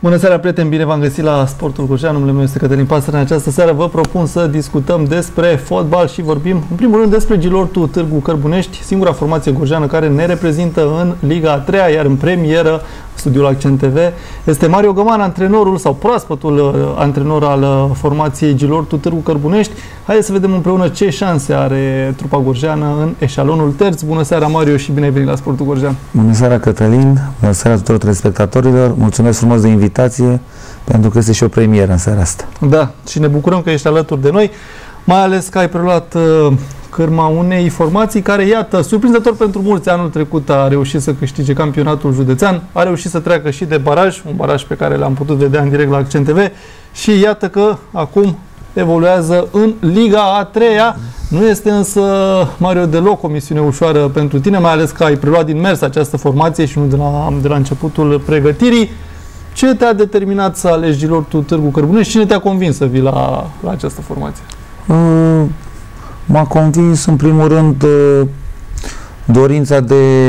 Bună seara, prieteni! Bine v-am găsit la Sportul Gorjean. Numele meu este Cătălin Pasăre. În această seară vă propun să discutăm despre fotbal și vorbim, în primul rând, despre Gilortu Târgu Cărbunești, singura formație gorjeană care ne reprezintă în Liga a 3-a, iar în premieră, studiul Accent TV, este Mario Găman, antrenorul sau proaspătul antrenor al formației Gilortu Târgu Cărbunești. Haideți să vedem împreună ce șanse are trupa gorjeană în eșalonul terț. Bună seara, Mario, și bine ai venit la Sportul Gorjean! Bună seara, Cătălin! Bună seara tuturor telespectatorilor! Mulțumesc frumos de invitație, pentru că este și o premieră în seara asta. Da, și ne bucurăm că ești alături de noi, mai ales că ai preluat cârma unei formații care, iată, surprinzător pentru mulți, anul trecut a reușit să câștige campionatul județean, a reușit să treacă și de baraj, un baraj pe care l-am putut vedea în direct la Accent TV, și iată că acum evoluează în Liga a 3-a. Nu este însă, Mario, deloc o misiune ușoară pentru tine, mai ales că ai preluat din mers această formație și nu de la începutul pregătirii. Ce te-a determinat să alegi Gilortu Târgu Cărbunești? Cine te-a convins să vii la această formație? M-a convins, în primul rând, dorința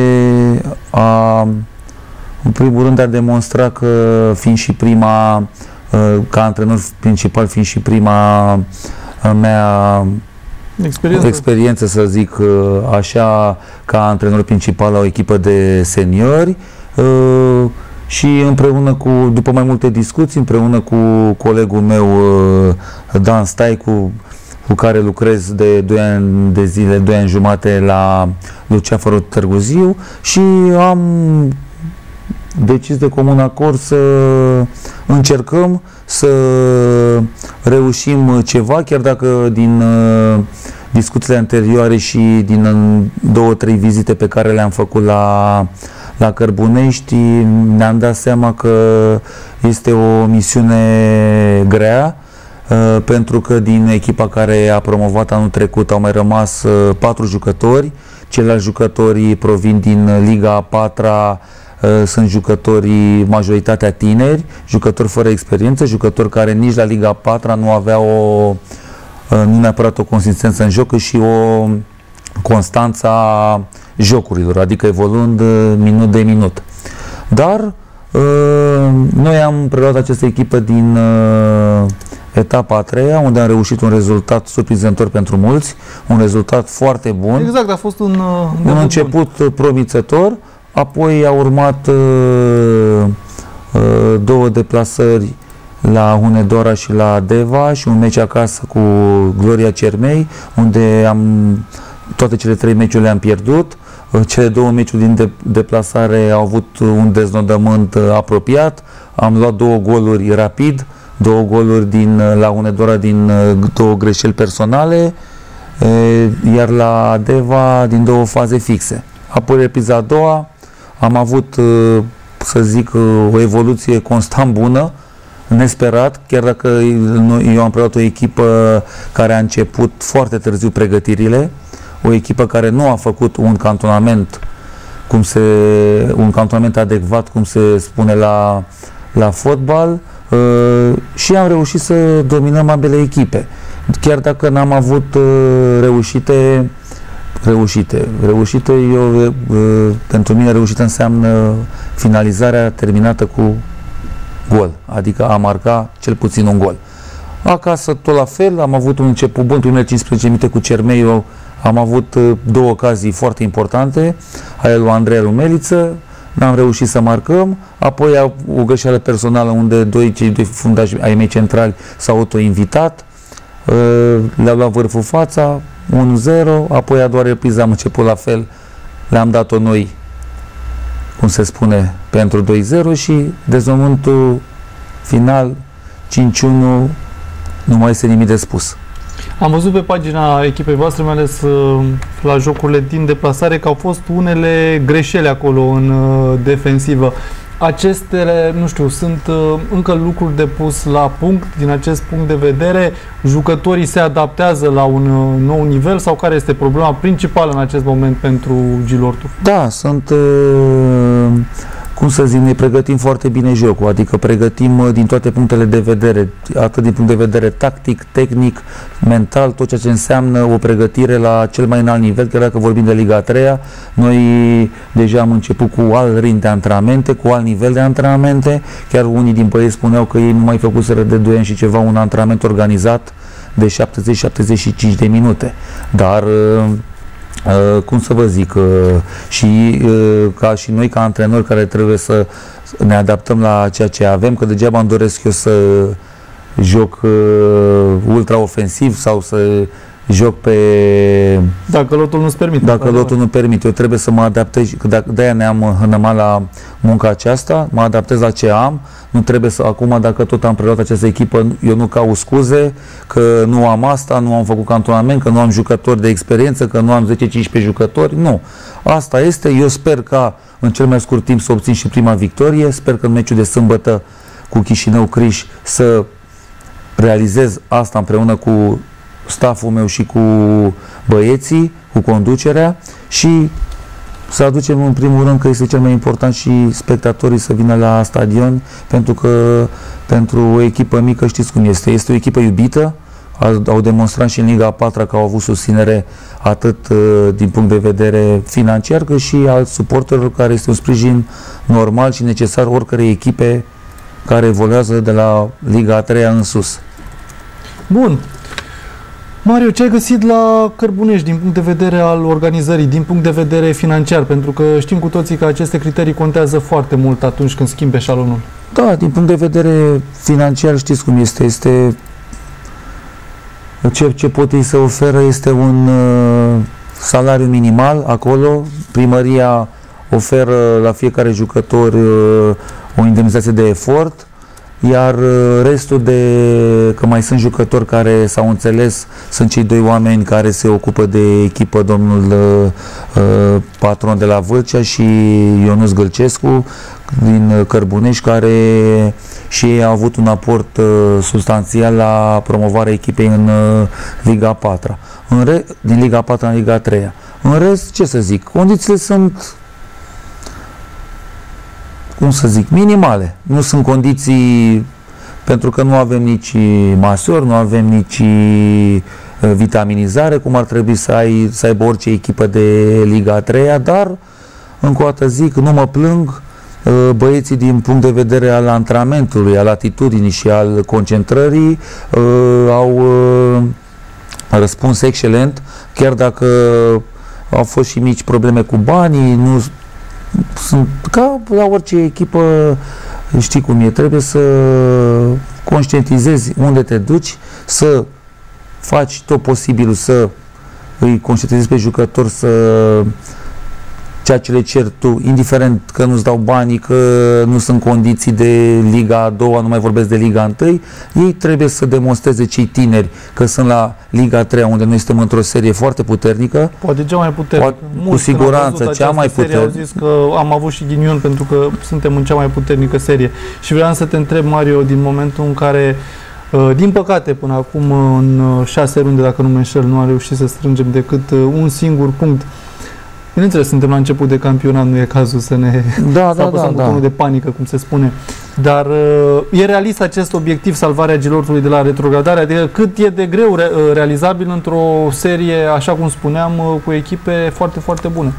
în primul rând, de a demonstra că, fiind și prima, ca antrenor principal, fiind și prima mea experiență, să zic așa, ca antrenor principal la o echipă de seniori, și împreună după mai multe discuții, împreună cu colegul meu Dan Staicu, cu care lucrez de 2 ani de zile, 2 ani jumate la Luceafărul Târgu Jiu, și am decis de comun acord să încercăm să reușim ceva, chiar dacă din discuțiile anterioare și din 2-3 vizite pe care le-am făcut la Cărbunești, ne-am dat seama că este o misiune grea, pentru că din echipa care a promovat anul trecut au mai rămas 4 jucători. Ceilalți jucători provin din Liga a 4-a, sunt jucătorii, majoritatea tineri, jucători fără experiență, jucători care nici la Liga a 4-a nu aveau nu neapărat o consistență în joc, și o constanță a jocurilor, adică evoluând minut de minut. Dar noi am preluat această echipă din etapa a 3-a, unde am reușit un rezultat surprinzător pentru mulți, un rezultat foarte bun. Exact, a fost un început promițător, apoi a urmat 2 deplasări la Hunedoara și la Deva și un meci acasă cu Gloria Cermei, unde toate cele 3 meciuri le-am pierdut. Cele 2 meciuri din deplasare au avut un deznodământ apropiat. Am luat 2 goluri rapid, 2 goluri la Hunedoara din 2 greșeli personale, iar la Deva din 2 faze fixe. Apoi, repriza a doua, am avut, să zic, o evoluție constant bună, nesperat, chiar dacă eu am preluat o echipă care a început foarte târziu pregătirile, o echipă care nu a făcut un cantonament adecvat, cum se spune la fotbal, și am reușit să dominăm ambele echipe. Chiar dacă n-am avut reușite, pentru mine reușită înseamnă finalizarea terminată cu gol, adică a marca cel puțin un gol. Acasă tot la fel, am avut un început bun, primele 15 minute cu Cermeiu, am avut 2 ocazii foarte importante, aia lui Andrei Rumeliță, n-am reușit să marcăm, apoi o greșeală personală unde cei 2 fundași ai mei centrali s-au autoinvitat, le-au luat vârful fața, 1-0, apoi a doua repriză am început la fel, le-am dat-o noi, cum se spune, pentru 2-0, și deznodământul final 5-1, nu mai este nimic de spus. Am văzut pe pagina echipei voastre, mai ales la jocurile din deplasare, că au fost unele greșeli acolo în defensivă. Acestele, nu știu, sunt încă lucruri de pus la punct din acest punct de vedere? Jucătorii se adaptează la un nou nivel sau care este problema principală în acest moment pentru Gilortu? Da, sunt cum să zic, ne pregătim foarte bine jocul, adică pregătim din toate punctele de vedere, atât din punct de vedere tactic, tehnic, mental, tot ceea ce înseamnă o pregătire la cel mai înalt nivel, chiar dacă vorbim de Liga 3-a, noi deja am început cu alt ritm de antrenamente, cu alt nivel de antrenamente, chiar unii din băieți spuneau că ei nu mai făcuseră de 2 ani și ceva un antrenament organizat de 70-75 de minute, dar cum să vă zic, și ca și noi ca antrenori care trebuie să ne adaptăm la ceea ce avem, că degeaba îmi doresc eu să joc ultra-ofensiv sau să joc pe... Dacă lotul nu-ți permite. Dacă lotul nu permite. Eu trebuie să mă adaptez, de-aia ne-am hănămat la munca aceasta, mă adaptez la ce am, nu trebuie să, acum dacă tot am preluat această echipă, eu nu caut scuze că nu am asta, nu am făcut cantonament, că nu am jucători de experiență, că nu am 10-15 jucători, nu. Asta este, eu sper ca în cel mai scurt timp să obțin și prima victorie, sper că în meciul de sâmbătă cu Chișinău Criș să realizez asta împreună cu stafful meu și cu băieții, cu conducerea și să aducem în primul rând, că este cel mai important, și spectatorii să vină la stadion, pentru că pentru o echipă mică știți cum este. Este o echipă iubită, au demonstrat și în Liga a 4-a că au avut susținere atât din punct de vedere financiar, cât și al suporterilor, care este un sprijin normal și necesar oricărei echipe care evoluează de la Liga a 3-a în sus. Bun. Mario, ce ai găsit la Cărbunești din punct de vedere al organizării, din punct de vedere financiar? Pentru că știm cu toții că aceste criterii contează foarte mult atunci când schimbi eșalonul. Da, din punct de vedere financiar știți cum este. Ce pot ei să oferă este un salariu minimal acolo. Primăria oferă la fiecare jucător o indemnizație de efort, iar restul că mai sunt jucători care s-au înțeles, sunt cei 2 oameni care se ocupă de echipă, domnul patron de la Vâlcea și Ionuț Gâlcescu din Cărbunești, care și ei au avut un aport substanțial la promovarea echipei în Liga 4-a. Din Liga 4-a în Liga 3-a. În rest, ce să zic, condițiile sunt, cum să zic, minimale. Nu sunt condiții, pentru că nu avem nici masori, nu avem nici vitaminizare, cum ar trebui să aibă orice echipă de Liga 3-a, dar, încă o dată zic, nu mă plâng, băieții din punct de vedere al antrenamentului, al atitudinii și al concentrării au răspuns excelent, chiar dacă au fost și mici probleme cu banii, nu sunt ca la orice echipă, știi cum e, trebuie să conștientizezi unde te duci, să faci tot posibilul să îi conștientizezi pe jucători să ceea ce le ceri tu, indiferent că nu-ți dau banii, că nu sunt condiții de Liga a 2-a, nu mai vorbesc de Liga a 1, ei trebuie să demonstreze, cei tineri, că sunt la Liga a 3-a, unde noi suntem într-o serie foarte puternică. Poate cea mai puternică. Cu siguranță, cea mai puternică. Au zis că am avut și ghinion pentru că suntem în cea mai puternică serie. Și vreau să te întreb, Mario, din momentul în care, din păcate, până acum, în 6 runde, dacă nu mă înșel, nu am reușit să strângem decât un singur punct. Bineînțeles, suntem la început de campionat, nu e cazul să ne apăsăm butonul de panică, cum se spune. Dar e realist acest obiectiv, salvarea Gilortului de la retrogradare? Adică cât e de greu realizabil într-o serie, așa cum spuneam, cu echipe foarte, foarte bune?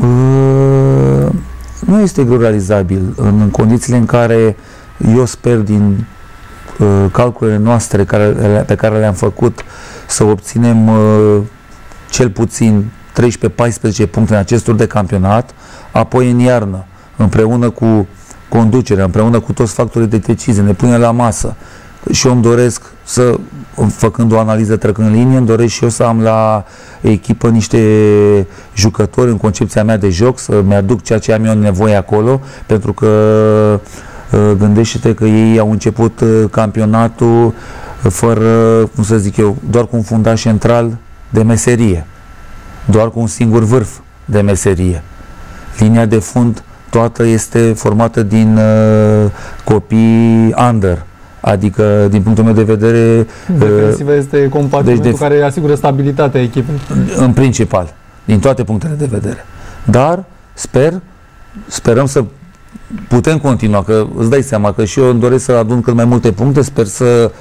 Nu este greu realizabil. În condițiile în care eu sper, din calculele noastre pe care le-am făcut, să obținem cel puțin 13-14 puncte în acest tur de campionat, apoi în iarnă, împreună cu conducerea, împreună cu toți factorii de decizie, ne punem la masă. Și eu îmi doresc să, făcând o analiză, trecând în linie, îmi doresc și eu să am la echipă niște jucători în concepția mea de joc, să-mi aduc ceea ce am eu nevoie acolo, pentru că gândește-te că ei au început campionatul fără, cum să zic eu, doar cu un fundaș central de meserie, doar cu un singur vârf de meserie. Linia de fund toată este formată din copii under, adică, din punctul meu de vedere, defensiva este compartimentul care asigură stabilitatea echipei. În principal, din toate punctele de vedere. Dar sperăm să putem continua, că îți dai seama că și eu îmi doresc să adun cât mai multe puncte, sper să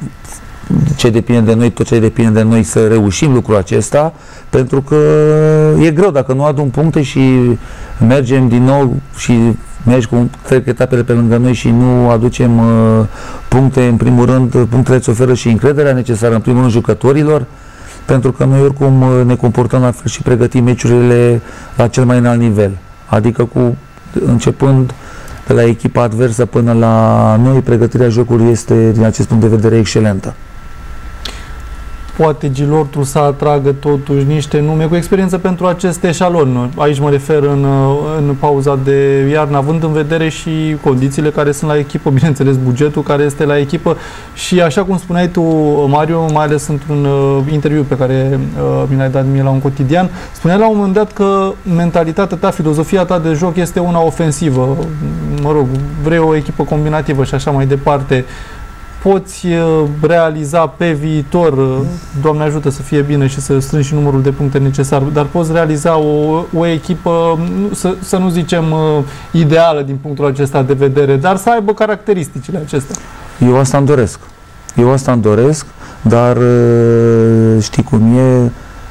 ce depinde de noi, tot ce depinde de noi să reușim lucrul acesta, pentru că e greu dacă nu adun puncte și mergem din nou și mergi cu trec etapele pe lângă noi și nu aducem puncte, în primul rând, punctele îți oferă și încrederea necesară, în primul rând, jucătorilor, pentru că noi oricum ne comportăm la fel și pregătim meciurile la cel mai înalt nivel, adică începând de la echipa adversă până la noi, pregătirea jocului este, din acest punct de vedere, excelentă. Poate Gilortul să atragă totuși niște nume cu experiență pentru acest eșalon. Aici mă refer în pauza de iarnă, având în vedere și condițiile care sunt la echipă, bineînțeles bugetul care este la echipă și așa cum spuneai tu, Mario, mai ales într-un interviu pe care mi l-ai dat mie la un cotidian, spuneai la un moment dat că mentalitatea ta, filozofia ta de joc este una ofensivă. Mă rog, vrei o echipă combinativă și așa mai departe. Poți realiza pe viitor, Doamne ajută să fie bine și să strângi și numărul de puncte necesar, dar poți realiza o echipă, să nu zicem ideală din punctul acesta de vedere, dar să aibă caracteristicile acestea. Eu asta îmi doresc. Eu asta îmi doresc, dar știi cum e,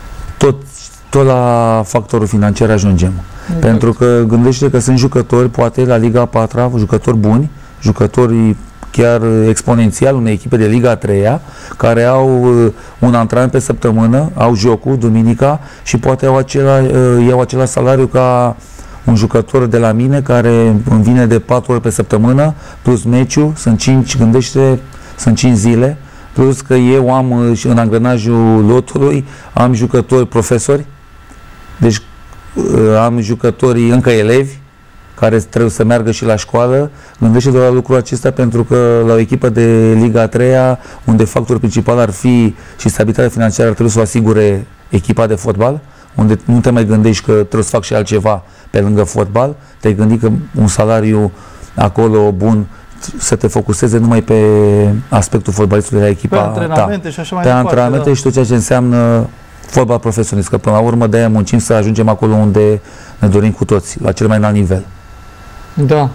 tot la factorul financiar ajungem. Exact. Pentru că gândește că sunt jucători, poate la Liga 4, jucători buni, jucători chiar exponențial, unei echipe de Liga 3-a, care au un antrenament pe săptămână, au jocul, duminica, și poate iau același salariu ca un jucător de la mine, care îmi vine de 4 ori pe săptămână, plus meciul, sunt 5, gândește, sunt 5 zile, plus că eu am în angrenajul lotului, am jucători profesori, deci am jucătorii încă elevi, care trebuie să meargă și la școală. Gândește doar la lucrul acesta, pentru că la o echipă de Liga 3-a, unde factorul principal ar fi și stabilitatea financiară, ar trebui să o asigure echipa de fotbal, unde nu te mai gândești că trebuie să fac și altceva pe lângă fotbal, te-ai gândit că un salariu acolo bun să te focuseze numai pe aspectul fotbalistului de la echipa ta. Pe antrenamente și așa mai departe. Pe antrenamente și tot ceea ce înseamnă fotbal profesionist, că până la urmă de-aia muncim să ajungem acolo unde ne dorim cu toți, la cel mai înalt nivel. Da.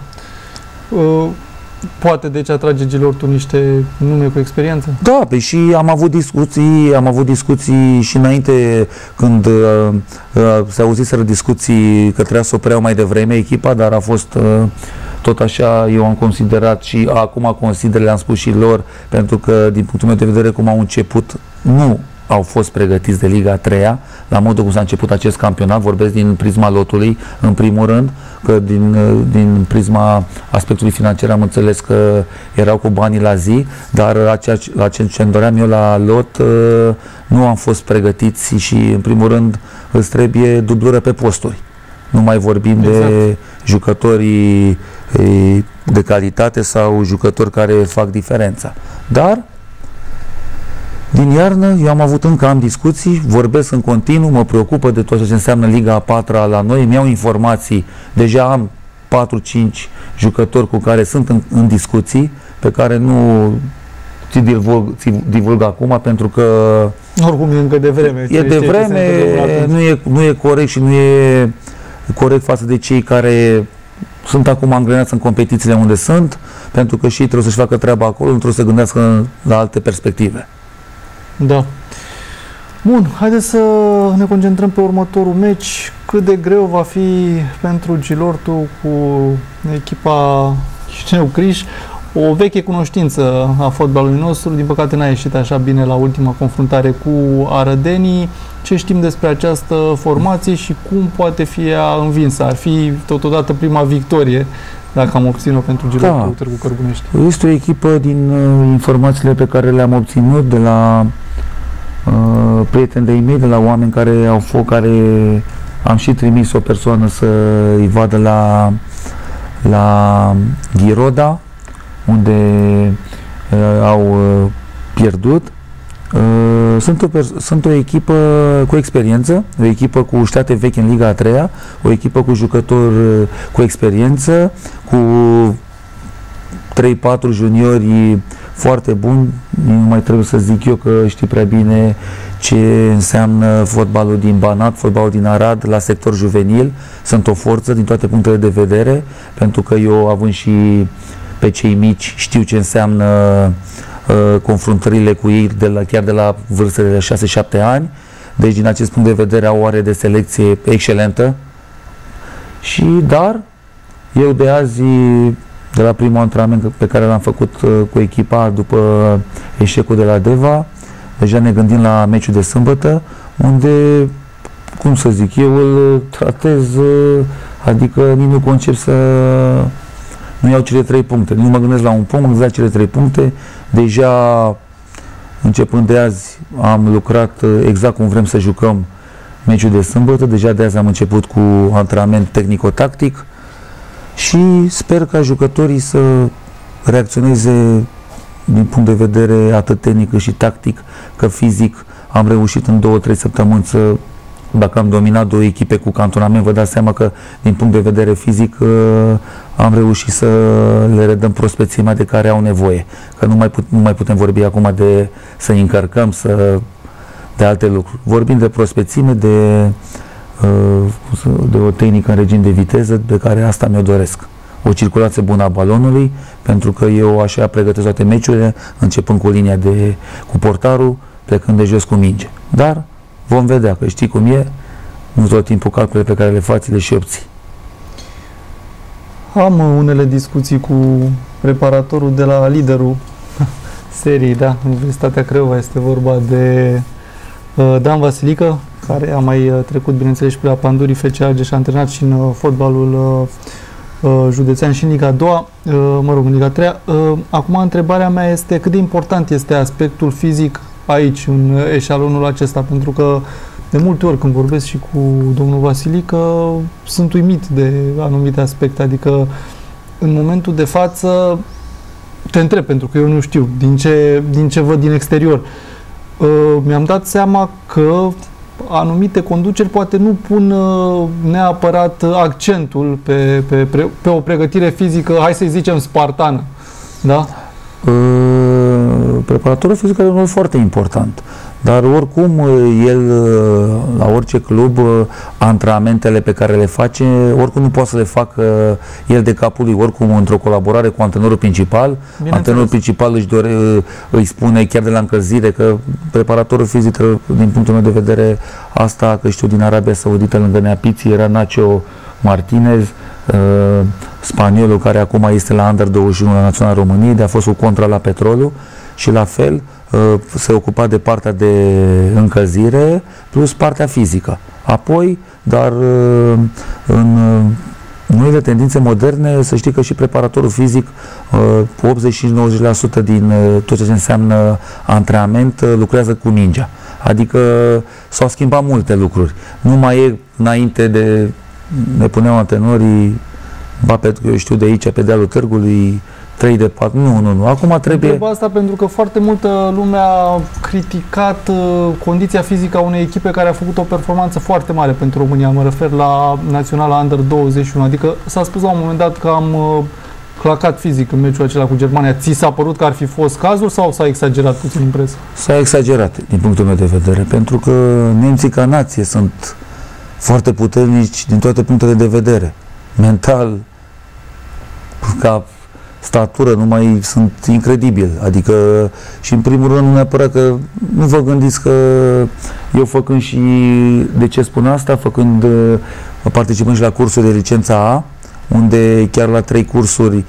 Poate deci atrage Gilortul niște nume cu experiență? Da, pe și am avut discuții și înainte, când se auziseră discuții că trebuia să o preiau mai devreme echipa, dar a fost tot așa, eu am considerat și acum consider, le-am spus și lor, pentru că din punctul meu de vedere cum au început, nu au fost pregătiți de Liga 3-a, la modul cum s-a început acest campionat, vorbesc din prisma lotului, în primul rând, că din prisma aspectului financiar am înțeles că erau cu banii la zi, dar la ce îmi doream eu la lot, nu am fost pregătiți și, în primul rând, îți trebuie dublură pe posturi. Nu mai vorbim de jucătorii de calitate sau jucători care fac diferența. Dar din iarnă eu am discuții, vorbesc în continuu, mă preocupă de tot ce înseamnă Liga a 4-a la noi, îmi iau informații, deja am 4-5 jucători cu care sunt în discuții, pe care nu ți divulg acum, pentru că oricum e încă de vreme. E de vreme, nu e corect și nu e corect față de cei care sunt acum angrenați în competițiile unde sunt, pentru că și ei trebuie să-și facă treaba acolo, nu trebuie să gândească la alte perspective. Da. Bun, haideți să ne concentrăm pe următorul meci. Cât de greu va fi pentru Gilortul cu echipa Chișinău-Criș? O veche cunoștință a fotbalului nostru, din păcate n-a ieșit așa bine la ultima confruntare cu arădenii. Ce știm despre această formație și cum poate fi ea învinsă? Ar fi totodată prima victorie dacă am obținut-o pentru Gilortul Târgu Cărbunești. Este o echipă, din informațiile pe care le-am obținut de la prieteni de-ai mei, de la oameni care am și trimis o persoană să îi vadă la Ghiroda, unde au pierdut. Sunt o echipă cu experiență, o echipă cu ștate vechi în Liga a 3-a, o echipă cu jucători cu experiență, cu 3-4 juniori foarte buni. Nu mai trebuie să zic eu că știi prea bine ce înseamnă fotbalul din Banat, fotbalul din Arad, la sector juvenil. Sunt o forță din toate punctele de vedere, pentru că eu, având și pe cei mici, știu ce înseamnă confruntările cu ei chiar de la vârstele de 6-7 ani. Deci, din acest punct de vedere, au o are de selecție excelentă. Dar eu de azi, de la primul antrenament pe care l-am făcut cu echipa după eșecul de la Deva, deja ne gândim la meciul de sâmbătă, unde, cum să zic, eu îl tratez, adică nici nu concep să nu iau cele 3 puncte. Nu mă gândesc la un punct, mă gândesc la cele 3 puncte. Deja, începând de azi, am lucrat exact cum vrem să jucăm meciul de sâmbătă. Deja de azi am început cu antrenament tehnico-tactic și sper ca jucătorii să reacționeze din punct de vedere atât tehnic cât și tactic, că fizic am reușit în 2-3 săptămâni să, dacă am dominat 2 echipe cu cantonament, vă dați seama că din punct de vedere fizic am reușit să le redăm prospețimea de care au nevoie. Că nu mai putem vorbi acum de să încărcăm, de alte lucruri. Vorbim de prospețime, de o tehnică în regim de viteză, pe care asta mi-o doresc. O circulație bună a balonului, pentru că eu așa pregătesc toate meciurile, începând cu linia cu portarul, plecând de jos cu minge. Dar vom vedea, că știi cum e, nu tot timpul calculele pe care le faci, le și obții. Am unele discuții cu preparatorul de la liderul serii, da, Universitatea Craiova, este vorba de Dan Vasilică, care a mai trecut, bineînțeles, și pe la Pandurii FC Argeș și a antrenat și în fotbalul județean și în Liga 2, mă rog, în Liga 3. Acum, întrebarea mea este cât de important este aspectul fizic aici, în eșalonul acesta, pentru că de multe ori când vorbesc și cu domnul Vasilică, sunt uimit de anumite aspecte, adică în momentul de față te întreb, pentru că eu nu știu, din ce văd din exterior, mi-am dat seama că anumite conduceri poate nu pun neapărat accentul pe o pregătire fizică, hai să-i zicem, spartană. Da? Preparatorul fizic are un rol foarte important. Dar oricum, el, la orice club, antrenamentele pe care le face, oricum nu poate să le facă el de capul lui, oricum într-o colaborare cu antrenorul principal. Antrenorul principal îi spune chiar de la încălzire că preparatorul fizic, din punctul meu de vedere, asta că știu din Arabia Saudită, lângă Neapiții, era Nacho Martinez, spaniolul care acum este la Under 21 la Naționala României, de a fost cu contra la Petrolul și la fel se ocupa de partea de încălzire plus partea fizică. Apoi, dar în noile tendințe moderne, să știi că și preparatorul fizic, 85-90% din tot ce înseamnă antrenament, lucrează cu mingea. Adică s-au schimbat multe lucruri. Nu mai e înainte ne puneau antrenorii, eu știu de aici, pe dealul târgului, 3 de 4, nu. Acum trebuie... Întreb asta pentru că foarte multă lume a criticat condiția fizică a unei echipe care a făcut o performanță foarte mare pentru România. Mă refer la Naționala Under 21. Adică s-a spus la un moment dat că am clacat fizic în meciul acela cu Germania. Ți s-a părut că ar fi fost cazul sau s-a exagerat puțin în presă? S-a exagerat, din punctul meu de vedere, pentru că nemții ca nație sunt foarte puternici din toate punctele de vedere. Mental, ca statură, nu mai sunt incredibil. Adică, și în primul rând, nu neapărat că nu vă gândiți că eu făcând și, de ce spun asta, participând și la cursuri de licența A, unde chiar la 3 cursuri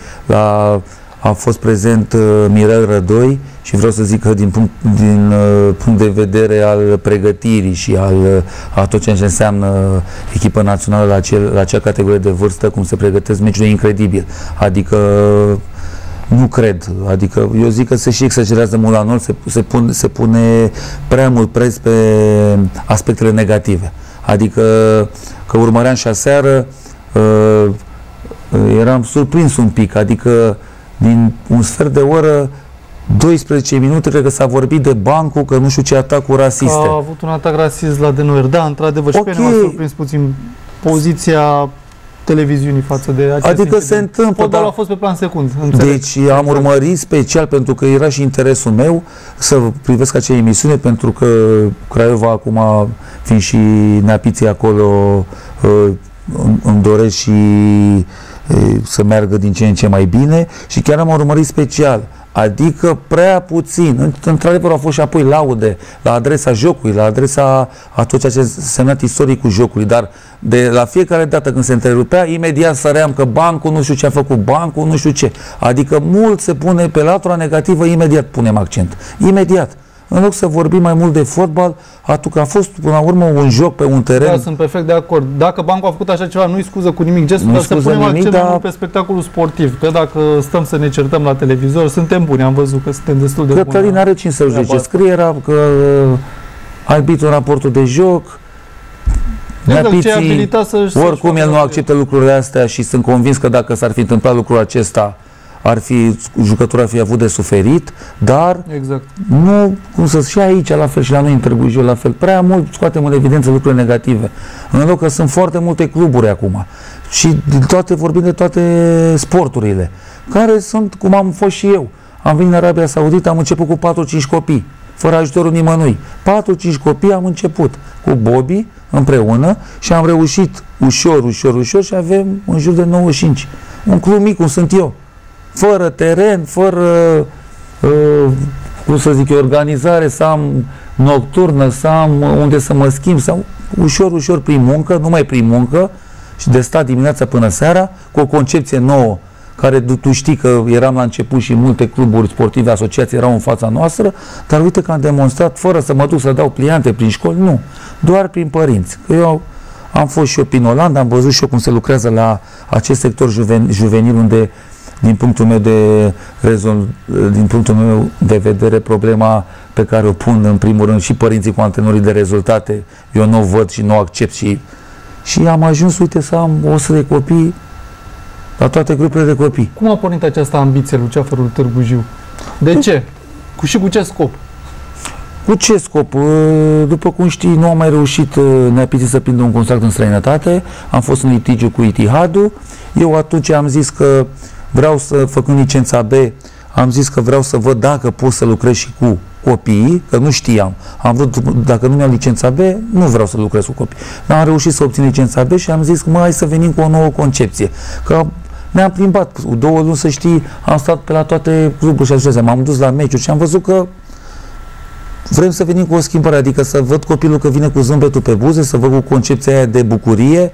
a fost prezent Mirel Rădoi și vreau să zic că din punct de vedere al pregătirii și a tot ce înseamnă echipă națională la acea categorie de vârstă, cum se pregătesc meciurile, incredibil. Adică nu cred. Adică eu zic că se și exagerează mult la noi, se pune prea mult preț pe aspectele negative. Adică că urmăream și aseară, eram surprins un pic, adică din un sfert de oră, 12 minute, cred că s-a vorbit de Bancu, că nu știu ce atacuri rasiste. A avut un atac rasist la Denoer, da, într-adevăr, și pe mine m-a surprins puțin poziția televiziunii față de acest Adică incident. se întâmplă, Fotbalul dar... a fost pe plan secund. Înțeleg. Deci am urmărit special, pentru că era și interesul meu să privesc acea emisiune, pentru că Craiova acum, fiind și neapiții acolo, îmi doresc și să meargă din ce în ce mai bine și chiar am urmărit special. Adică prea puțin. Într-adevăr au fost și apoi laude la adresa jocului, la adresa a tot ceea ce a semnat istoricul jocului, dar de la fiecare dată când se întrerupea, imediat săream că bancul nu știu ce a făcut, bancul nu știu ce. Adică mult se pune pe latura negativă, imediat punem accent. Imediat. În loc să vorbim mai mult de fotbal, atunci a fost până la urmă un joc pe un teren. Da, sunt perfect de acord. Dacă bancul a făcut așa ceva, nu-i scuză cu nimic gestul, dar să punem accent mai mult pe spectacolul sportiv. Că dacă stăm să ne certăm la televizor, suntem buni, am văzut că suntem destul de buni. Cătălin are 5 să juce. Scriera că arbitru în raportul de joc. Neapiții, oricum el nu acceptă lucrurile astea și sunt convins că dacă s-ar fi întâmplat lucrul acesta, jucătorul ar fi avut de suferit, dar exact. Nu, cum să și aici, la fel și la noi în Târgu Jiu, la fel, prea mult scoatem în evidență lucrurile negative. În loc că sunt foarte multe cluburi acum și vorbim de toate sporturile, care sunt, cum am fost și eu. Am venit în Arabia Saudită, am început cu 4-5 copii, fără ajutorul nimănui. 4-5 copii am început cu Bobby împreună și am reușit ușor și avem în jur de 95. Un club mic, cum sunt eu. Fără teren, fără, cum să zic eu, organizare, să am nocturnă, să am unde să mă schimb, sau ușor prin muncă, numai prin muncă și de stat dimineața până seara, cu o concepție nouă, care tu știi că eram la început și multe cluburi sportive, asociații erau în fața noastră, dar uite că am demonstrat, fără să mă duc să dau pliante prin școli, nu, doar prin părinți. Că eu am fost și eu prin Olanda, am văzut și eu cum se lucrează la acest sector juvenil, unde din punctul meu de vedere, problema pe care o pun în primul rând și părinții cu antrenorii de rezultate, eu nu o văd și nu o accept și am ajuns, uite, să am 100 de copii la toate grupurile de copii. Cum a pornit această ambiție lui Ceafărul Târgu Jiu? De ce? Și cu ce scop? Cu ce scop? După cum știi, nu am mai reușit Neapiții să prindă un contract în străinătate, am fost în litigiu cu Itihadul. Eu atunci am zis că vreau să, făcând licența B, am zis că vreau să văd dacă pot să lucrez și cu copiii, că nu știam. Am vrut, dacă nu mi-am licența B, nu vreau să lucrez cu copii. Dar am reușit să obțin licența B și am zis că hai să venim cu o nouă concepție. Că ne-am plimbat 2 luni, să știi, am stat pe la toate cluburile și asociații, m-am dus la meciuri și am văzut că vrem să venim cu o schimbare, adică să văd copilul că vine cu zâmbetul pe buze, să văd cu concepția aia de bucurie,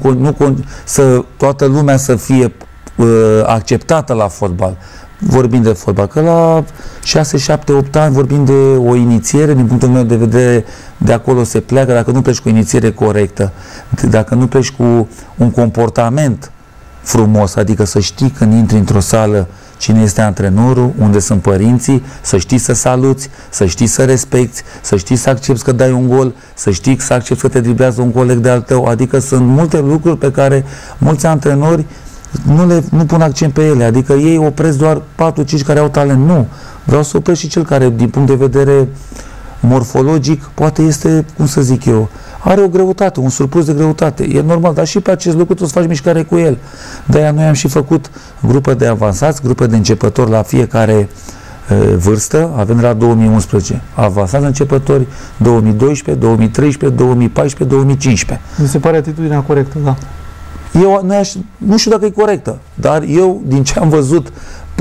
să toată lumea să fie acceptată la fotbal. Vorbim de fotbal, că la 6, 7, 8 ani vorbim de o inițiere, din punctul meu de vedere, de acolo se pleacă, dacă nu pleci cu o inițiere corectă, dacă nu pleci cu un comportament frumos, adică să știi când intri într-o sală cine este antrenorul, unde sunt părinții, să știi să saluți, să știi să respecti, să știi să accepti că dai un gol, să știi să accepti că te driblează un coleg de al tău, adică sunt multe lucruri pe care mulți antrenori nu pun accent pe ele, adică ei opresc doar 4-5 care au talent, nu. Vreau să opresc și cel care, din punct de vedere morfologic, poate este, cum să zic eu, are o greutate, un surplus de greutate. E normal, dar și pe acest lucru tu să faci mișcare cu el. De-aia noi am și făcut grupă de avansați, grupă de începători la fiecare vârstă, avem de la 2011. Avansați începători 2012, 2013, 2014, 2015. Mi se pare atitudinea corectă, da. Eu nu știu dacă e corectă, dar eu, din ce am văzut,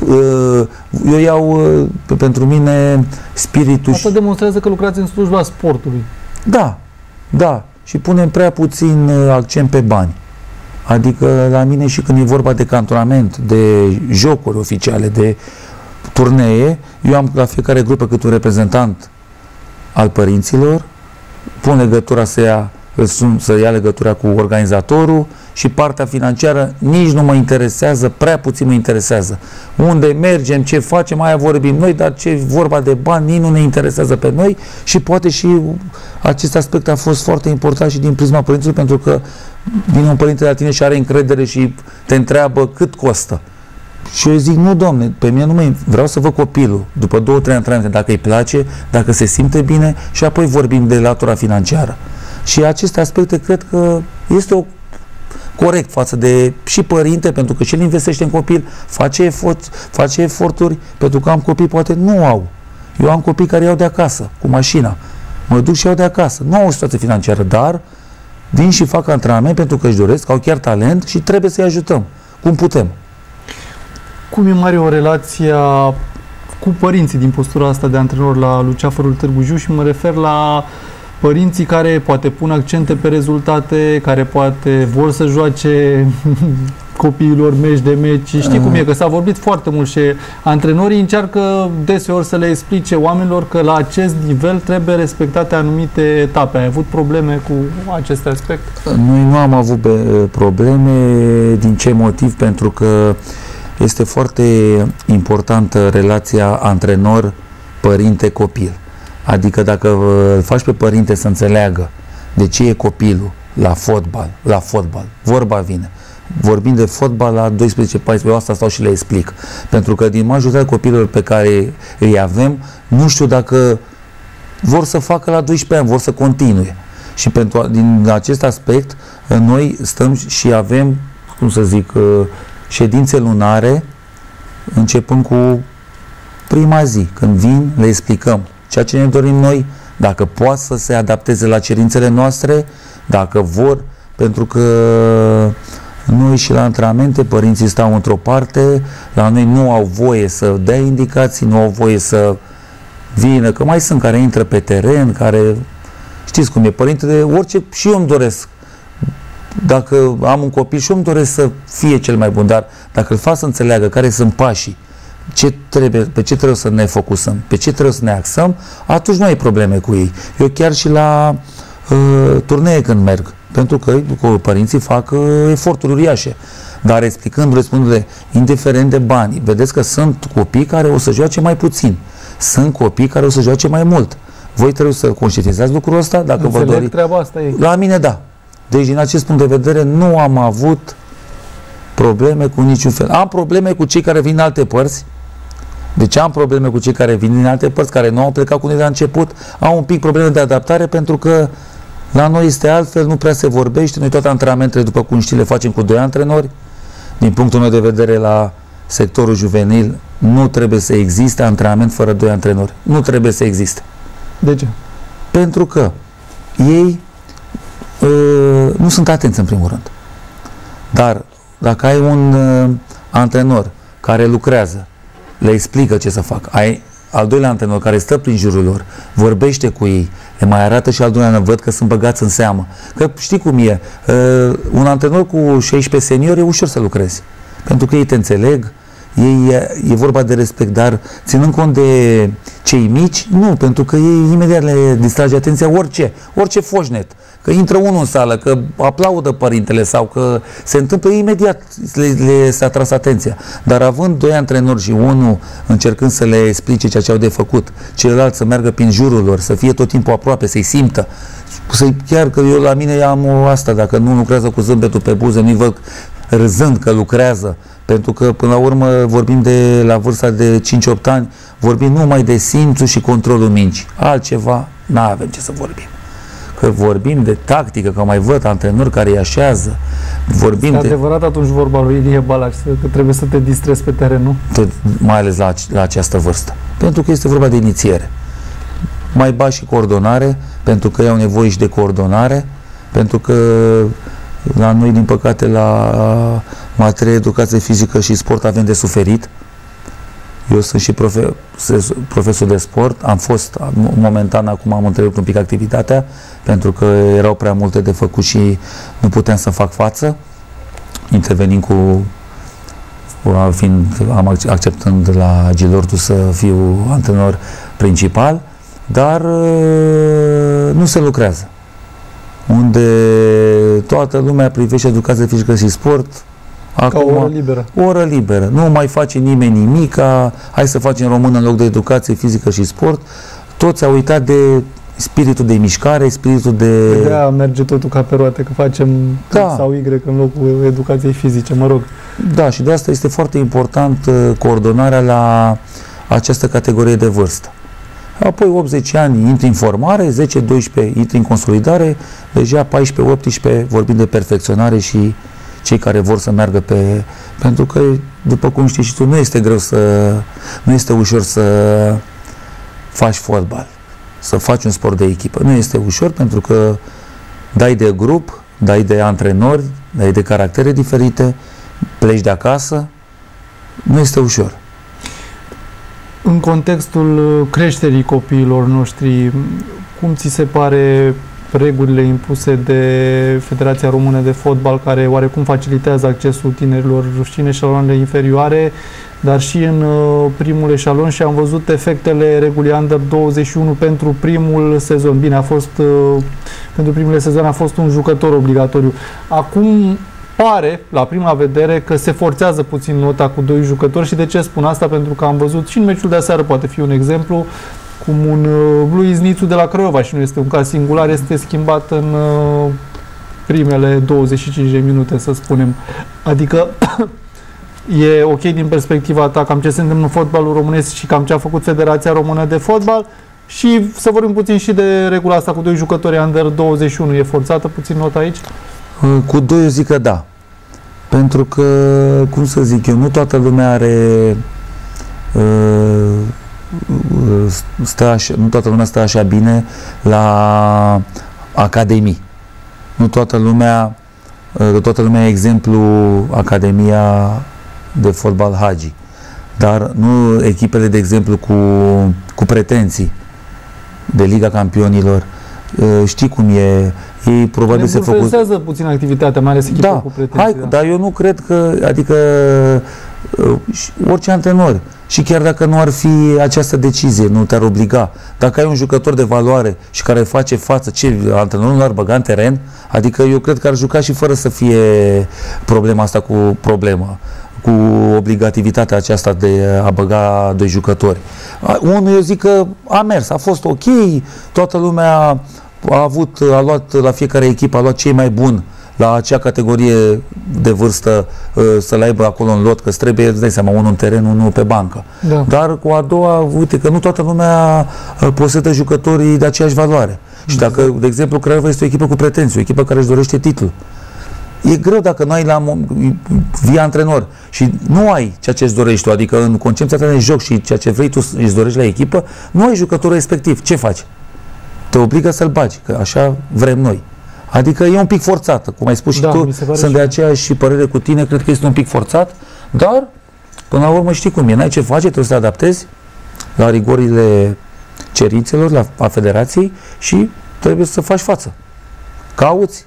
eu iau pentru mine spiritul. Asta demonstrează că lucrați în slujba sportului. Da. Și punem prea puțin accent pe bani. Adică la mine și când e vorba de cantonament, de jocuri oficiale, de turnee, eu am la fiecare grupă cât un reprezentant al părinților, pun legătura să ia legătura cu organizatorul și partea financiară nici nu mă interesează, prea puțin mă interesează. Unde mergem, ce facem, aia vorbim noi, dar ce vorba de bani, nici nu ne interesează pe noi și poate și acest aspect a fost foarte important și din prisma părinților, pentru că vine un părinte la tine și are încredere și te întreabă cât costă. Și eu zic, nu, domne, pe mine nu mă... Vreau să văd copilul, după 2-3 antrenamente, dacă îi place, dacă se simte bine și apoi vorbim de latura financiară. Și aceste aspecte cred că este corect față de și părinte, pentru că și el investește în copil, face eforturi, pentru că am copii poate nu au. Eu am copii care iau de acasă, cu mașina. Mă duc și iau de acasă. Nu au o situație financiară, dar vin și fac antrenament pentru că își doresc, au chiar talent și trebuie să-i ajutăm. Cum putem. Cum e, Mario, relația cu părinții din postura asta de antrenor la Luceafărul Târgu Jiu și mă refer la părinții care poate pun accente pe rezultate, care poate vor să joace copiilor meci de meci. Știi cum e, că s-a vorbit foarte mult și antrenorii încearcă deseori să le explice oamenilor că la acest nivel trebuie respectate anumite etape. Ai avut probleme cu acest aspect? Noi nu am avut probleme. Din ce motiv? Pentru că este foarte importantă relația antrenor-părinte-copil. Adică dacă îl faci pe părinte să înțeleagă de ce e copilul la fotbal, vorba vine. Vorbim de fotbal la 12-14, asta stau și le explic. Pentru că din majoritatea copiilor pe care îi avem, nu știu dacă vor să facă la 12 ani, vor să continue. Și din acest aspect, noi stăm și avem, cum să zic, ședințe lunare, începând cu prima zi. Când vin, le explicăm ceea ce ne dorim noi, dacă poate să se adapteze la cerințele noastre, dacă vor, pentru că noi și la antrenamente, părinții stau într-o parte, la noi nu au voie să dea indicații, nu au voie să vină, că mai sunt care intră pe teren, care, știți cum e, părintele, orice, și eu îmi doresc, dacă am un copil și eu îmi doresc să fie cel mai bun, dar dacă îl fac să înțeleagă care sunt pașii, pe ce trebuie să ne focusăm, pe ce trebuie să ne axăm, atunci nu ai probleme cu ei. Eu chiar și la turnee când merg, pentru că părinții fac eforturi uriașe, dar răspundându-le, indiferent de bani, vedeți că sunt copii care o să joace mai puțin, sunt copii care o să joace mai mult. Voi trebuie să conștientizați lucrul ăsta, dacă vă doriți. Treaba asta e. La mine da. Deci din acest punct de vedere nu am avut probleme cu niciun fel. Am probleme cu cei care vin din alte părți. Deci am probleme cu cei care vin din alte părți, care nu au plecat cu noi de la început. Am un pic probleme de adaptare pentru că la noi este altfel, nu prea se vorbește. Noi toate antrenamentele, după cum știi, le facem cu 2 antrenori. Din punctul meu de vedere, la sectorul juvenil nu trebuie să existe antrenament fără 2 antrenori. Nu trebuie să existe. De ce? Pentru că ei nu sunt atenți în primul rând. Dar dacă ai un antrenor care lucrează, le explică ce să facă, ai al doilea antrenor care stă prin jurul lor, vorbește cu ei, le mai arată și al doilea, văd că sunt băgați în seamă. Că știi cum e, un antrenor cu 16 seniori e ușor să lucrezi, pentru că ei te înțeleg, e vorba de respect, dar ținând cont de cei mici, nu, pentru că ei imediat le distrage atenția orice foșnet, că intră unul în sală, că aplaudă părintele sau că se întâmplă, imediat le s-a tras atenția. Dar având 2 antrenori și unul încercând să le explice ceea ce au de făcut, celălalt să meargă prin jurul lor, să fie tot timpul aproape, să-i simtă, chiar că eu la mine am asta, dacă nu lucrează cu zâmbetul pe buze, nu-i văd râzând că lucrează, pentru că până la urmă vorbim de la vârsta de 5-8 ani, vorbim numai de simțul și controlul minții. Altceva n-avem ce să vorbim. Că vorbim de tactică, că mai văd antrenori care îi așează. Vorbim este adevărat atunci vorba lui Ilie Balaș, că trebuie să te distrezi pe teren, nu? Mai ales la această vârstă. Pentru că este vorba de inițiere. Mai ba și coordonare, pentru că ei au nevoie și de coordonare, pentru că la noi, din păcate, la materie educație fizică și sport avem de suferit. Eu sunt și profesor de sport, am fost momentan, acum am întrerupt un pic activitatea, pentru că erau prea multe de făcut și nu puteam să fac față, intervenind acceptând la Gilordu să fiu antrenor principal, dar nu se lucrează. Unde toată lumea privește educație fizică și sport acum, ca o oră liberă. O oră liberă. Nu mai face nimeni nimica, hai să facem română în loc de educație fizică și sport. Toți au uitat de spiritul de mișcare, spiritul de... De-aia merge totul ca pe roate, că facem sau Y în locul educației fizice, mă rog. Da, și de asta este foarte important coordonarea la această categorie de vârstă. Apoi 80 ani intri în formare, 10-12 intri în consolidare, deja 14-18 vorbim de perfecționare și cei care vor să meargă pentru că, după cum știi și tu, nu este ușor să faci fotbal, să faci un sport de echipă. Nu este ușor pentru că dai de grup, dai de antrenori, dai de caractere diferite, pleci de acasă, nu este ușor. În contextul creșterii copiilor noștri, cum ți se pare regulile impuse de Federația Română de Fotbal, care oarecum facilitează accesul tinerilor și în eșaloanele inferioare, dar și în primul eșalon, și am văzut efectele regulii Under 21 pentru primul sezon. Bine, pentru primele sezoane a fost un jucător obligatoriu. Acum pare, la prima vedere, că se forțează puțin nota cu 2 jucători. Și de ce spun asta? Pentru că am văzut și în meciul de aseară, poate fi un exemplu, cum un Luis Nițu de la Craiova, și nu este un caz singular, este schimbat în primele 25 de minute, să spunem. Adică e ok din perspectiva ta cam ce se întâmplă în fotbalul românesc și cam ce a făcut Federația Română de Fotbal. Și să vorbim puțin și de regula asta cu 2 jucători Under 21. E forțată puțin nota aici? Cu 2 eu zic că da. Pentru că, cum să zic eu, nu toată lumea nu toată lumea stă așa bine la academii. Nu toată lumea, exemplu, Academia de Fotbal Hagi. Dar nu echipele, de exemplu, cu pretenții de Liga Campionilor. Știi cum e, ei probabil se făcusează puțin activitatea, mai ales echipa cu pretenții. Dar eu nu cred că, adică orice antrenor, și chiar dacă nu ar fi această decizie, nu te-ar obliga, dacă ai un jucător de valoare și care face față, ce antrenorul nu ar băga în teren, adică eu cred că ar juca și fără să fie problema asta cu obligativitatea aceasta de a băga 2 jucători. Unul, eu zic că a mers, a fost ok, toată lumea a luat la fiecare echipă, a luat cei mai buni la acea categorie de vârstă, să-l aibă acolo în lot, că trebuie, îți dai seama, unul în teren, unul pe bancă. Da. Dar cu a doua, uite că nu toată lumea posedă jucătorii de aceeași valoare. Și dacă, de exemplu, Craiova este o echipă cu pretenții, o echipă care își dorește titlul, e greu dacă nu ai vii antrenor și nu ai ceea ce îți dorești, adică în concepția ta de joc și ceea ce vrei tu îți dorești la echipă, nu ai jucătorul respectiv. Ce faci? Te obligă să-l bagi, că așa vrem noi. Adică e un pic forțată, cum ai spus și tu, sunt de aceeași părere cu tine, cred că este un pic forțat, dar până la urmă știi cum e, n-ai ce face, trebuie să te adaptezi la rigorile cerințelor, a federației și trebuie să faci față. Cauți.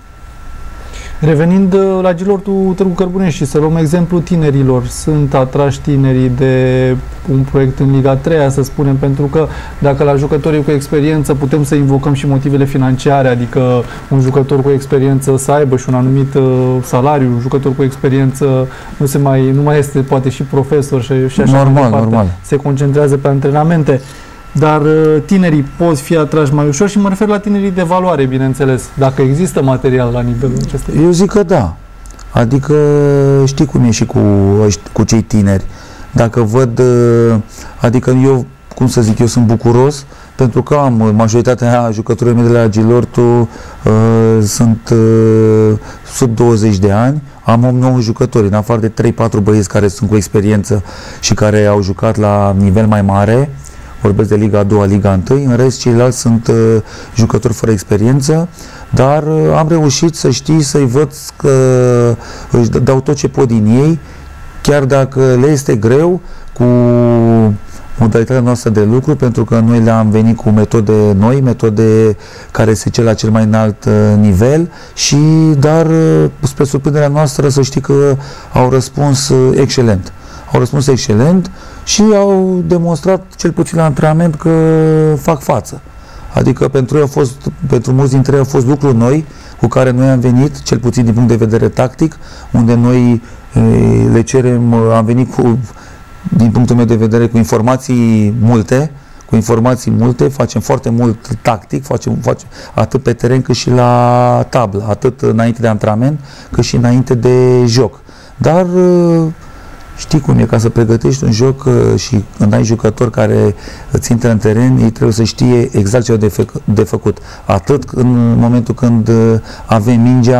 Revenind la Gilotul Târgu Cărbunești și să luăm exemplu tinerilor, sunt atrași tinerii de un proiect în Liga 3, să spunem, pentru că dacă la jucătorii cu experiență putem să invocăm și motivele financiare, adică un jucător cu experiență să aibă și un anumit salariu, un jucător cu experiență nu mai este poate și profesor și așa mai departe, normal. Se concentrează pe antrenamente. Dar tinerii pot fi atrași mai ușor și mă refer la tinerii de valoare, bineînțeles, dacă există material la nivelul acesta. Eu zic că da. Adică știi cum e și cu cei tineri. Dacă văd, adică eu, cum să zic, eu sunt bucuros pentru că am majoritatea jucătorilor mei de la Gilortu sunt sub 20 de ani, am 8-9 jucători, în afară de 3-4 băieți care sunt cu experiență și care au jucat la nivel mai mare. Vorbesc de Liga a 2, Liga 1, în rest ceilalți sunt jucători fără experiență, dar am reușit să știi, să-i văd că își dau tot ce pot din ei, chiar dacă le este greu cu modalitatea noastră de lucru, pentru că noi le-am venit cu metode noi, metode care se cer la cel mai înalt nivel, dar spre surprinderea noastră să știi că au răspuns excelent. Au răspuns excelent și au demonstrat, cel puțin la antrenament, că fac față. Adică pentru mulți dintre ei au fost lucruri noi cu care noi am venit, cel puțin din punct de vedere tactic, unde noi le cerem, am venit din punctul meu de vedere cu informații multe, facem foarte mult tactic, facem atât pe teren cât și la tablă, atât înainte de antrenament cât și înainte de joc. Dar știi cum e, ca să pregătești un joc și când ai jucători care îți intră în teren, ei trebuie să știe exact ce au de făcut. Atât în momentul când avem mingea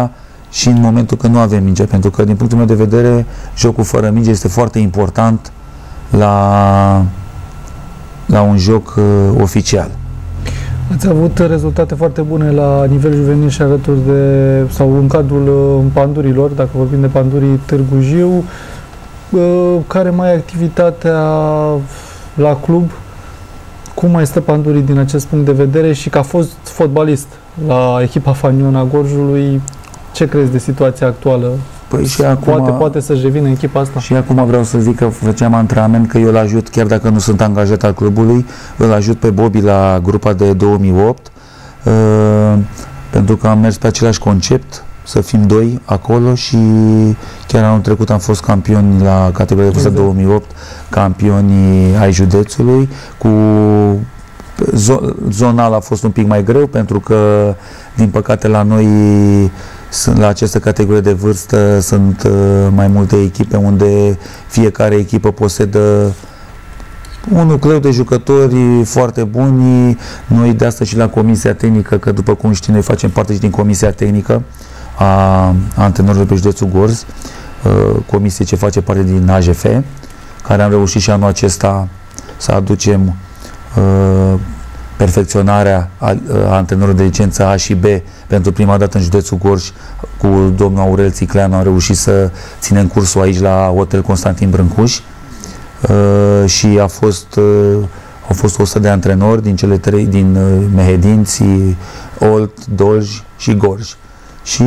și în momentul când nu avem minge, pentru că din punctul meu de vedere jocul fără minge este foarte important la un joc oficial. Ați avut rezultate foarte bune la nivel juvenil și alături de, sau în cadrul Pandurilor, dacă vorbim de Pandurii Târgu Jiu. Care mai e activitatea la club? Cum mai stă Pandurii din acest punct de vedere și că a fost fotbalist la echipa Faniona Gorjului, ce crezi de situația actuală? Păi și acum, poate să-și revină echipa asta? Și acum vreau să zic că făceam antrenament, că eu îl ajut, chiar dacă nu sunt angajat al clubului, îl ajut pe Bobby la grupa de 2008, pentru că am mers pe același concept, să fim doi acolo și chiar anul trecut am fost campioni la categoria de vârstă 2008, campioni ai județului. Cu zonal a fost un pic mai greu, pentru că, din păcate, la noi, la această categorie de vârstă, sunt mai multe echipe unde fiecare echipă posedă un nucleu de jucători foarte buni. Noi de asta și la Comisia Tehnică, că după cum știi, noi facem parte și din Comisia Tehnică a antrenorilor pe județul Gorj, comisie ce face parte din AJF, care am reușit și anul acesta să aducem perfecționarea antrenorilor de licență A și B pentru prima dată în județul Gorj. Cu domnul Aurel Țicleanu am reușit să ținem cursul aici la Hotel Constantin Brâncuș și au fost 100 de antrenori din cele trei, din Mehedinți, Olt, Dolj și Gorj. Și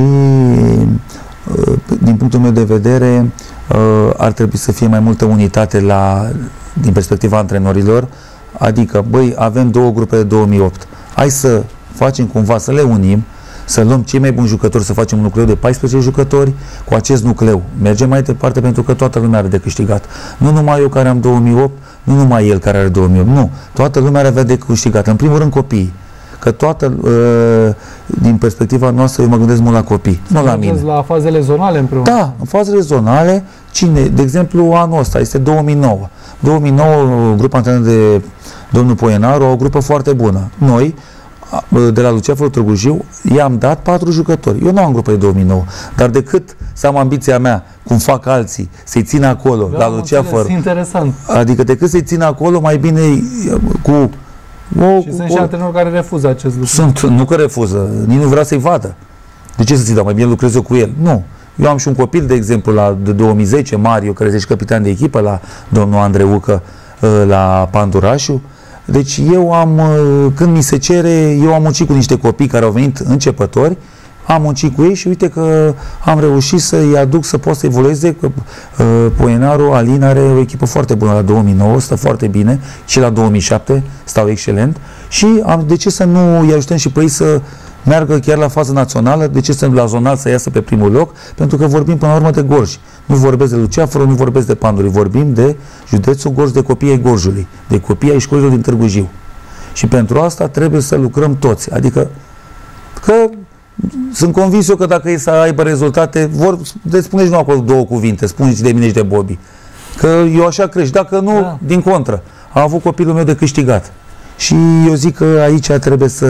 din punctul meu de vedere ar trebui să fie mai multă unitate din perspectiva antrenorilor, adică, băi, avem două grupe de 2008, hai să facem cumva, să le unim, să luăm cei mai buni jucători, să facem un nucleu de 14 jucători, cu acest nucleu mergem mai departe, pentru că toată lumea are de câștigat. Nu numai eu care am 2008, nu numai el care are 2008, nu, toată lumea are avea de câștigat, în primul rând copiii. Că toată, din perspectiva noastră, eu mă gândesc mult la copii, nu la mine. La fazele zonale împreună? Da, în fazele zonale, de exemplu, anul ăsta, este 2009. 2009, grupa antrenată de domnul Poienaru, o grupă foarte bună. Noi, de la Luceafărul Târgu Jiu, i-am dat 4 jucători. Eu nu am grupă de 2009, dar decât să am ambiția mea, cum fac alții, să-i țin acolo, la Luceafăr, interesant. Adică decât să-i țin acolo, mai bine cu... Și sunt și antrenori care refuză acest lucru. Nu că refuză, nici nu vrea să-i vadă. De ce să ți dau? Mai bine lucrez eu cu el. Nu. Eu am și un copil, de exemplu, de 2010, Mario, care este și capitan de echipă la domnul Andreucă, la Pandurașu. Deci eu am, când mi se cere, eu am muncit cu niște copii care au venit începători, am muncit cu ei și uite că am reușit să-i aduc să pot să evolueze, că Poienaru, Alin are o echipă foarte bună la 2009, stă foarte bine, și la 2007 stau excelent și de ce să nu îi ajutăm și pe ei să meargă chiar la fază națională, de ce să la zonal să iasă pe primul loc, pentru că vorbim până la urmă de Gorj. Nu vorbesc de Luceafărul, nu vorbesc de Panduri, vorbim de județul Gorj, de copiii ai Gorjului, de copiii ai școlilor din Târgu Jiu. Și pentru asta trebuie să lucrăm toți, adică că sunt convins eu că dacă e să aibă rezultate, spuneți nu acolo două cuvinte, spuneți de mine și de Bobby. Că eu așa crești, dacă nu, da, din contră. Am avut copilul meu de câștigat. Și eu zic că aici trebuie să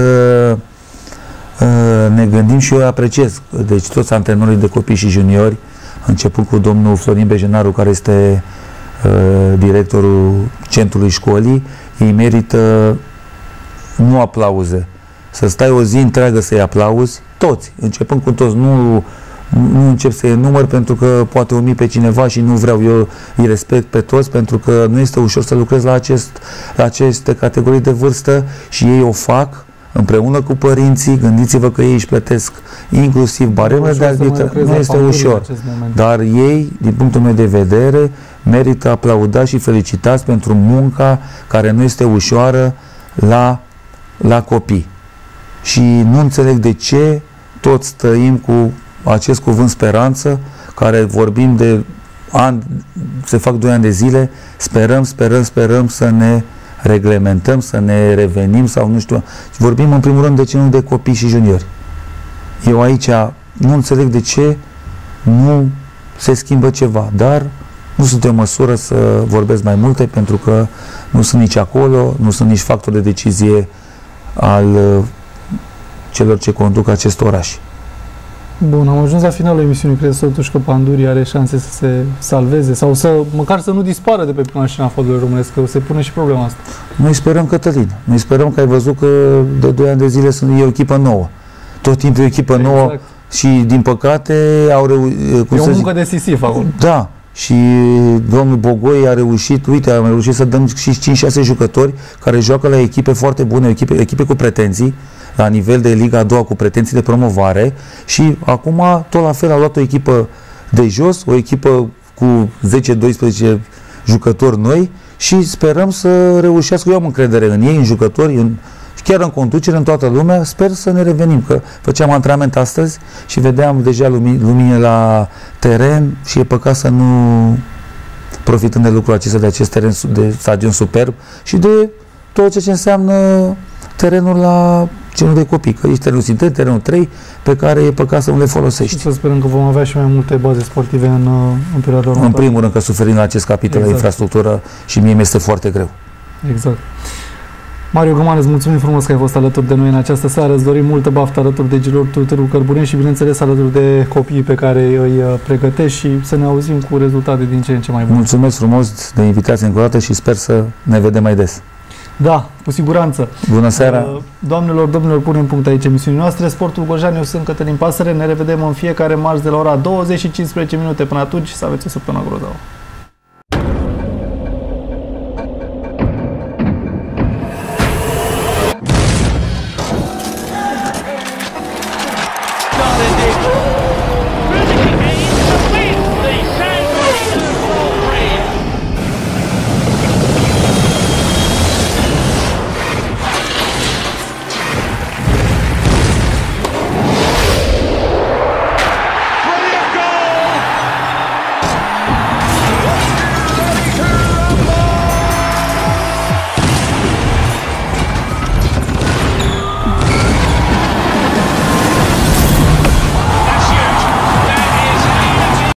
ne gândim și eu apreciez. Deci toți antrenorii de copii și juniori, început cu domnul Florin Bejenaru, care este directorul centrului școlii, ei merită nu aplauze. Să stai o zi întreagă să-i aplauzi, toți, începând cu toți, nu încep să-i enumăr pentru că poate umi pe cineva și nu vreau, eu îi respect pe toți, pentru că nu este ușor să lucrez la aceste categorii de vârstă și ei o fac împreună cu părinții. Gândiți-vă că ei își plătesc inclusiv baremele de arbitru, nu este ușor, dar ei, din punctul meu de vedere, merită aplaudați și felicitați pentru munca care nu este ușoară la copii. Și nu înțeleg de ce toți trăim cu acest cuvânt speranță, care vorbim de ani, se fac 2 ani de zile, sperăm să ne reglementăm, să ne revenim sau nu știu. Vorbim în primul rând de ce nu de copii și juniori. Eu aici nu înțeleg de ce nu se schimbă ceva, dar nu sunt în măsură să vorbesc mai multe, pentru că nu sunt nici acolo, nu sunt nici factor de decizie al celor ce conduc acest oraș. Bun, am ajuns la finalul emisiunii. Crezi totuși că Pandurii are șanse să se salveze sau măcar să nu dispară de pe prima scenă a fotbalului românesc, că se pune și problema asta? Noi sperăm, Cătălin. Noi sperăm că ai văzut că de 2 ani de zile e o echipă nouă. Tot timpul e o echipă nouă și, din păcate, au reușit... E o muncă de Sisif acolo. Da. Și domnul Bogoi a reușit, uite, am reușit să dăm și 5-6 jucători care joacă la echipe foarte bune, echipe cu pretenții, la nivel de Liga a doua, cu pretenții de promovare, și acum tot la fel a luat o echipă de jos, o echipă cu 10-12 jucători noi și sperăm să reușească. Eu am încredere în ei, în jucători, chiar în conducere, în toată lumea. Sper să ne revenim, că făceam antrenament astăzi și vedeam deja lumine la teren și e păcat să nu profităm de lucrul acesta, de acest teren, de stadion superb și de tot ce înseamnă terenul la genul de copii, că ești terenul sintetic, terenul 3, pe care e păcat să nu le folosești. Și să sperăm că vom avea și mai multe baze sportive în perioada următoare. În primul rând că suferim la acest capitol de infrastructură și mie mi-este foarte greu. Exact. Mario Găman, îți mulțumim frumos că ai fost alături de noi în această seară. Îți dorim multă baftă alături de Gilotul Târgu Cărbuneni și, bineînțeles, alături de copiii pe care îi pregătești și să ne auzim cu rezultate din ce în ce mai bune. Mulțumesc frumos de invitație încă o dată și sper să ne vedem mai des. Da, cu siguranță. Bună seara! Doamnelor, domnilor, punem punct aici emisiunii noastre. Sportul Gorjan, eu sunt Cătălin Pasăre. Ne revedem în fiecare marți de la ora 20 și 15 minute. Până atunci, să aveți o săptămână grozavă.